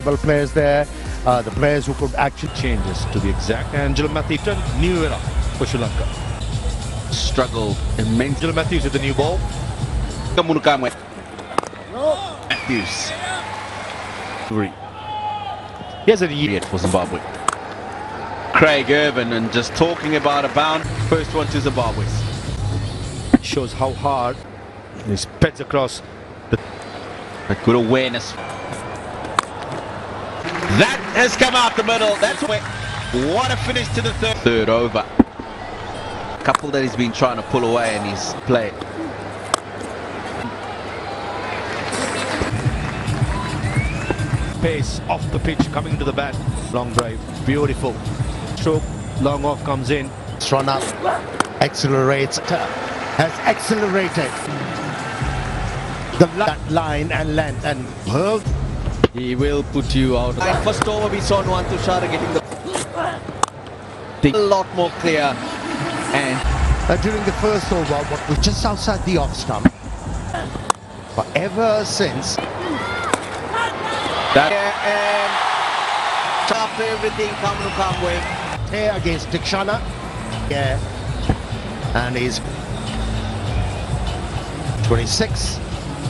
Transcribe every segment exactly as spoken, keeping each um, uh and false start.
capable players there, uh, the players who could actually changes to the exact. Angelo Matthews, new era for Sri Lanka. Struggled immensely. Angelo Matthews with the new ball. Matthews. Three. Here's an idiot for Zimbabwe. Craig Irvin, and just talking about a bound. First one to Zimbabwe. Shows how hard he speds across the. A good awareness. That has come out the middle. That's where. What a finish to the third. Third over. A couple that he's been trying to pull away and he's played. Pace off the pitch, coming to the bat. Long drive, beautiful. Stroke, long off comes in. It's run up, accelerates, has accelerated the that line and length and well, he will put you out. And first over we saw Nuan Tushara getting the a lot more clear, and uh, during the first over what was just outside the off stump, but ever since that and top everything come to come with here against Dikshana, yeah, and he's twenty-six.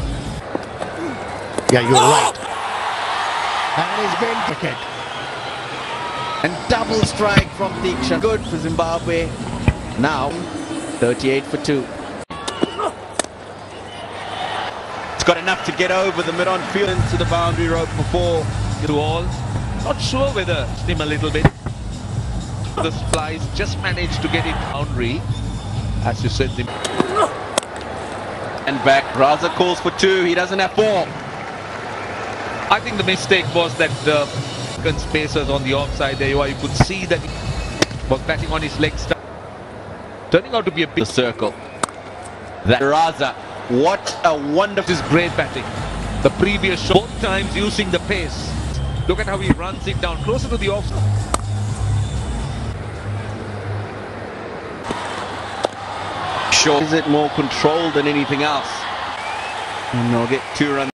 Yeah, you're right. And he's been wicket. And double strike from Dikshana. Good for Zimbabwe. Now thirty-eight for two. It's got enough to get over the mid-on field into the boundary rope before to all. Not sure whether him a little bit. The flies just managed to get it boundary, as you said. And back. Raza calls for two. He doesn't have four. I think the mistake was that the uh, spacers on the offside there, you could see that he was batting on his legs, turning out to be a big circle. That Raza, what a wonderful. This is great batting. The previous shot, both times using the pace. Look at how he runs it down closer to the offside. Sure, is it more controlled than anything else? And they'll get two runs.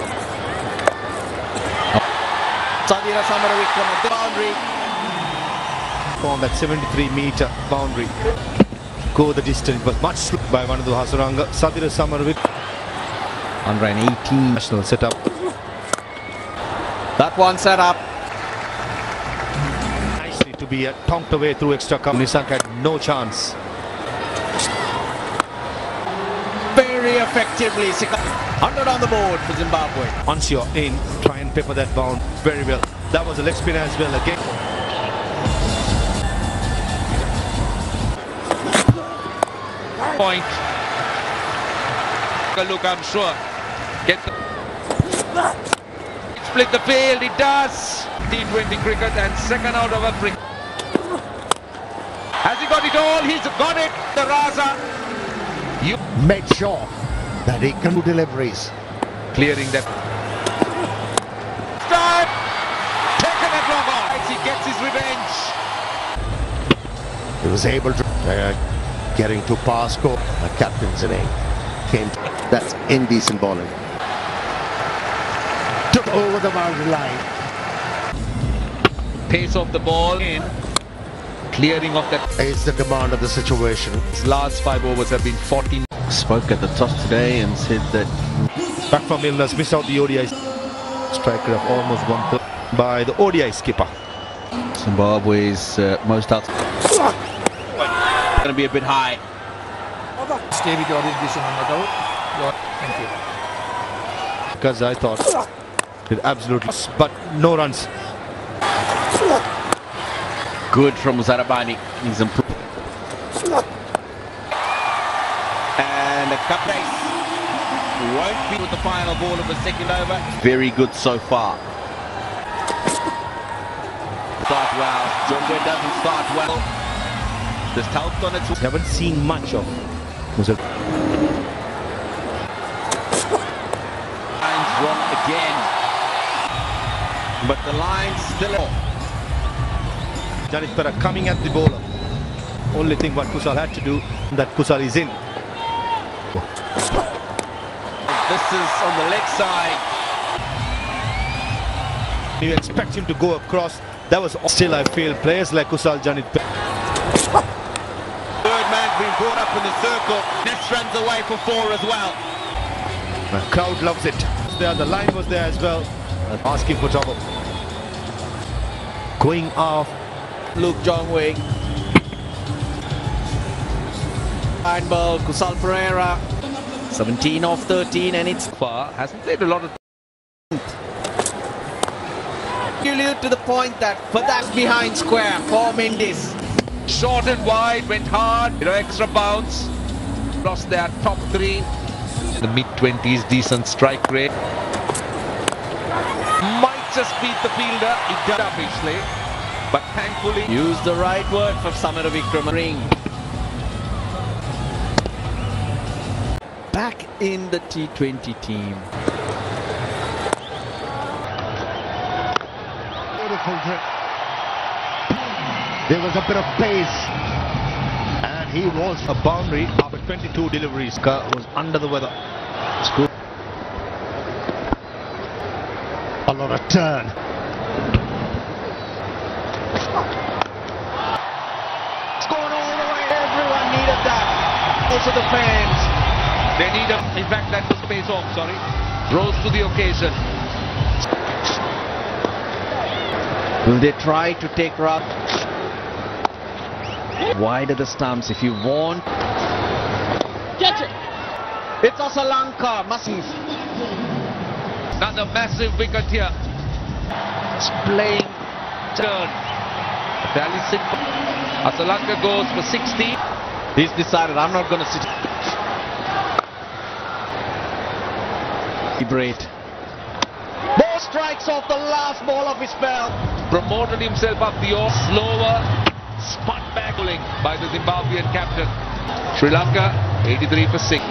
Sadira Samaravik from the boundary. On that seventy-three meter boundary. Go the distance, but much slow by one of the Hasuranga. Sadira Samaravik. Under an eighteen national setup. That one set up. Nicely to be uh, tonked away through extra cover. Nisank had no chance. Very effectively. one hundred on the board for Zimbabwe. Once you're in, try and pepper that bound very well. That was a leg spin as well again. Point. Look, I'm sure. Get the split the field. It does. T twenty cricket and second out of Africa. Has he got it all? He's got it. The Raza. You make sure that he can do deliveries. Clearing that. Start! Taken that long off. He gets his revenge. He was able to uh, getting to Pasco. The captain's inning came. To, that's indecent bowling. Took over the boundary line. Pace of the ball in. Clearing of that. Is the demand of the situation. His last five overs have been fourteen. Spoke at the top today and said that back from illness, missed out the O D I. Striker of almost one third by the O D I skipper. Zimbabwe's uh, most out. Going to be a bit high. Stay with your orientation on the doubt. Thank you. Because I thought it absolutely, but no runs. Good from Zarabani. He's improved. And a cup race. Won't be with the final ball of the second over. Very good so far. Start well. Jumbo doesn't start well. Just helped on its. Haven't seen much of. Was it? Line's wrong again. But the line's still off. Janitpara coming at the bowler. Only thing what Kusal had to do, that Kusal is in. This is on the leg side. You expect him to go across. That was still, I feel, players like Kusal Janit. Third man's been brought up in the circle. Ness runs away for four as well. The crowd loves it. There, the line was there as well. Asking for trouble. Going off. Luke Jongwing. Fine ball, Kusal Pereira. seventeen off thirteen, and it's Far hasn't played a lot of. you allude to the point that for that behind square for Mendes. Short and wide, went hard, you know, extra bounce. Lost their top three. In the mid twenties, decent strike rate. Might just beat the fielder. It does obviously, but thankfully. Use the right word for Samara Vikramaring. Back in the T twenty team. Beautiful drip. There was a bit of pace, and he was A boundary after twenty-two deliveries. Car was under the weather. It's good. a lot of turn. It's going all the way. Everyone needed that. Also the fans. They need a, in fact that was pace off, sorry. Rose to the occasion. Will they try to take Rob? Wide of the stumps if you want. Catch it! It's also lanka. Massive. Another massive wicket here. It's playing. Turn. Fairly simple. Asalanka goes for sixty. He's decided I'm not going to sit. Great. Ball strikes off the last ball of his spell. Promoted himself up the off, slower, spun back bowling by the Zimbabwean captain. Sri Lanka, eighty-three for six.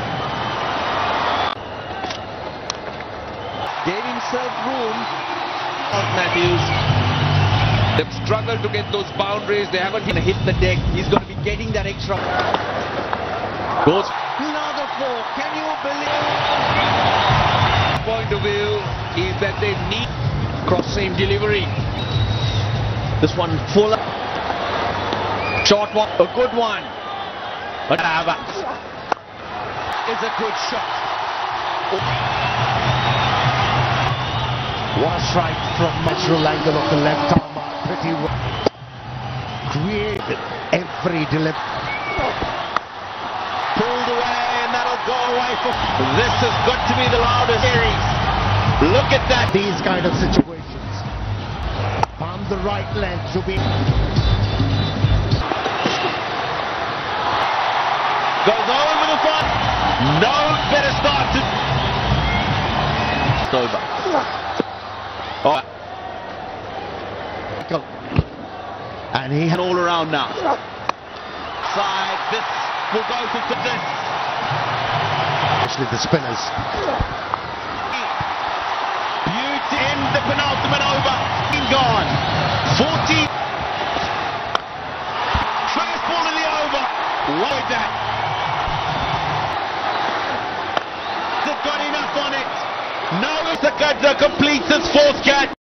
Gave himself room. Out Matthews. They've struggled to get those boundaries. They haven't Going to hit the deck. He's going to be getting that extra. Goes. Another four. Can you believe? point of view is that they need Cross-seam delivery. This one full. Short one. A good one. But it's a good shot. What a strike from natural angle of the left arm. Pretty well. Created every delivery. Pulled away, and that'll go away for. This has got to be the loudest series. Look at that. These kind of situations. Found the right length to be. Goes over the front. No better start to. It's over. Oh. And he had All around now. Side. This will go to this. actually the spinners. Beauty in the penultimate over. Gone. forty. First ball in the over. Like that. They've got enough on it. No, Sakadza completes his fourth catch.